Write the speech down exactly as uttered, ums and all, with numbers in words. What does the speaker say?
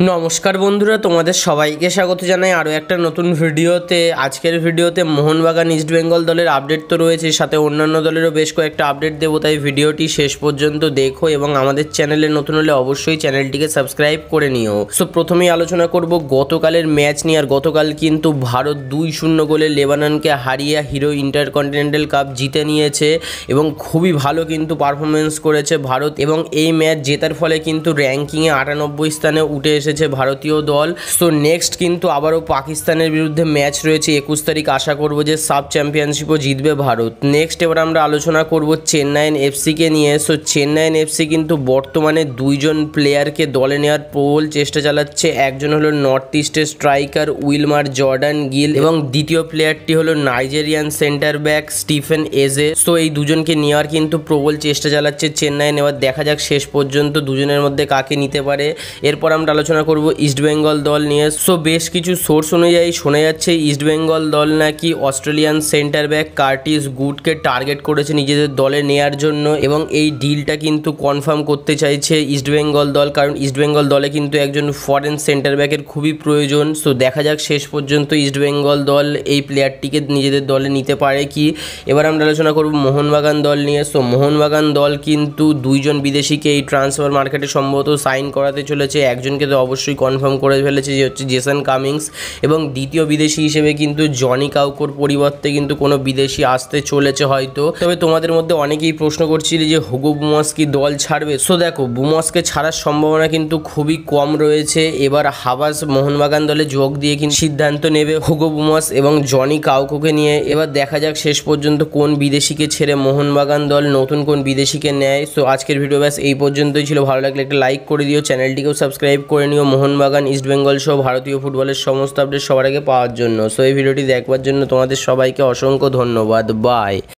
নমস্কার বন্ধুরা, তোমাদের সবাইকে স্বাগত জানাই আরও একটা নতুন ভিডিওতে। আজকের ভিডিওতে মোহনবাগান ইস্টবেঙ্গল দলের আপডেট তো রয়েছে, সাথে অন্যান্য দলেরও বেশ কয়েকটা আপডেট দেবো, তাই ভিডিওটি শেষ পর্যন্ত দেখো এবং আমাদের চ্যানেলে নতুন হলে অবশ্যই চ্যানেলটিকে সাবস্ক্রাইব করে নিও। সো প্রথমেই আলোচনা করব গতকালের ম্যাচ নিয়ে। আর গতকাল কিন্তু ভারত দুই শূন্য গোলে লেবাননকে হারিয়ে হিরো ইন্টারকন্টিনেন্টাল কাপ জিতে নিয়েছে এবং খুবই ভালো কিন্তু পারফরমেন্স করেছে ভারত, এবং এই ম্যাচ জেতার ফলে কিন্তু র্যাঙ্কিংয়ে আটানব্বই স্থানে উঠে এসেছে ভারতীয় দল। সো নেক্সট কিন্তু আবারও পাকিস্তানের বিরুদ্ধে ম্যাচ রয়েছে একুশ তারিখ। আশা করব যে সাব চ্যাম্পিয়নশিপও জিতবে ভারত। নেক্সট এবার আমরা আলোচনা করব চেন্নাইন এফসিকে নিয়ে। সো চেন্নাইন এফসি কিন্তু বর্তমানে দুইজন প্লেয়ারকে দলে নেওয়ার প্রবল চেষ্টা চালাচ্ছে। একজন হলো নর্থ ইস্টের স্ট্রাইকার উইলমার জর্ডান গিল এবং দ্বিতীয় প্লেয়ারটি হলো Nigerian centre back Stephen Eze. So এই দুজনকে নেওয়ার কিন্তু প্রবল চেষ্টা চালাচ্ছে চেন্নাইন। এবার দেখা যাক শেষ পর্যন্ত দুজনের মধ্যে কাকে নিতে পারে। এরপর আমরা আলোচনা করব ইস্টবেঙ্গল দল নিয়ে। সো বেশ কিছু সোর্স অনুযায়ী শোনা যাচ্ছে ইস্টবেঙ্গল দল নাকি অস্ট্রেলিয়ান সেন্টার ব্যাক কার্টিস গুডকে টার্গেট করেছে নিজেদের দলে নেয়ার জন্য, এবং এই ডিলটা কিন্তু কনফার্ম করতে চাইছে ইস্টবেঙ্গল দল, কারণ ইস্টবেঙ্গল দলে কিন্তু একজন ফরেন সেন্টার ব্যাকের খুবই প্রয়োজন। সো দেখা যাক শেষ পর্যন্ত ইস্টবেঙ্গল দল এই প্লেয়ারটিকে নিজেদের দলে নিতে পারে কি। এবার আমরা আলোচনা করব মোহনবাগান দল নিয়ে। সো মোহনবাগান দল কিন্তু দুইজন বিদেশিকে এই ট্রান্সফার মার্কেটে সম্ভবত সাইন করাতে চলেছে। একজনকে তো অবশ্যই কনফার্ম করে ফেলেছে, যে হচ্ছে জেসন কামিংস, এবং দ্বিতীয় বিদেশি হিসেবে কিন্তু জনি কাউকোর পরিবর্তে কিন্তু কোনো বিদেশি আসতে চলেছে হয়তো। তবে তোমাদের মধ্যে অনেকেই প্রশ্ন করছিলে যে হুগো বুমস কি দল ছাড়বে। সো দেখো, বুমসকে ছাড়ার সম্ভাবনা কিন্তু খুবই কম রয়েছে। এবার হাবাস মোহনবাগান দলে যোগ দিয়ে কিন্তু সিদ্ধান্ত নেবে হুগো বুমস এবং জনি কাউকোকে নিয়ে। এবার দেখা যাক শেষ পর্যন্ত কোন বিদেশিকে ছেড়ে মোহনবাগান দল নতুন কোন বিদেশিকে নেয়। সো আজকের ভিডিও ব্যাস এই পর্যন্তই ছিল। ভালো লাগলে একটা লাইক করে দিও, চ্যানেলটিকেও সাবস্ক্রাইব করে নিও মোহনবাগান ইস্টবেঙ্গল সহ ভারতীয় ফুটবলের সমস্ত আপডেট সবার আগে পাওয়ার জন্য। সো এই ভিডিওটি দেখবার জন্য তোমাদের সবাইকে অসংখ্য ধন্যবাদ। বাই।